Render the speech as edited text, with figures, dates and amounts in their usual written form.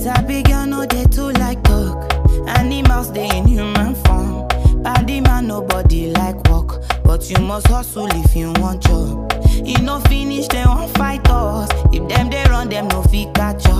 Sabi girl no dey too like talk. Animals dey in human form. Body man nobody like work, but you must hustle if you want job. You no fit